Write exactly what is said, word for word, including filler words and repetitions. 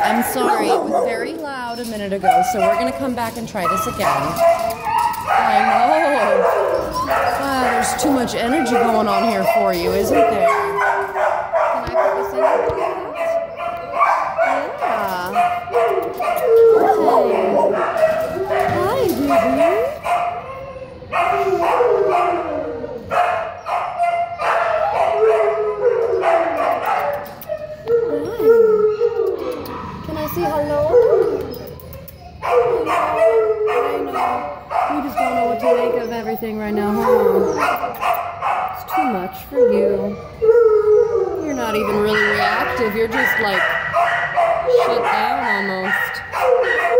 I'm sorry, it was very loud a minute ago, so we're gonna come back and try this again. I know. Wow, there's too much energy going on here for you, isn't there? Can I put this in? Yeah. Hi, baby. Can I say hello? I know. You just don't know what to make of everything right now, huh? It's too much for you. You're not even really reactive. You're just like shut down almost.